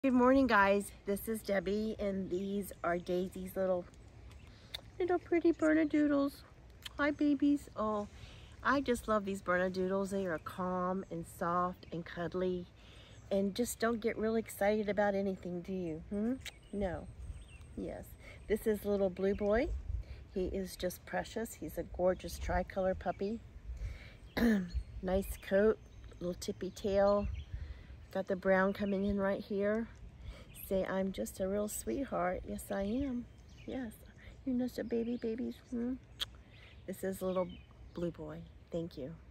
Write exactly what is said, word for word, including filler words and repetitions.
Good morning, guys. This is Debbie, and these are Daisy's little, little pretty Bernedoodles. Hi, babies. Oh, I just love these Bernedoodles. They are calm and soft and cuddly, and just don't get really excited about anything, do you? Hmm? No. Yes. This is little Blue Boy. He is just precious. He's a gorgeous tricolor puppy. Nice coat, little tippy tail. Got the brown coming in right here. Say, I'm just a real sweetheart. Yes, I am. Yes. You're just a baby, babies. Hmm? This is little Blue Boy. Thank you.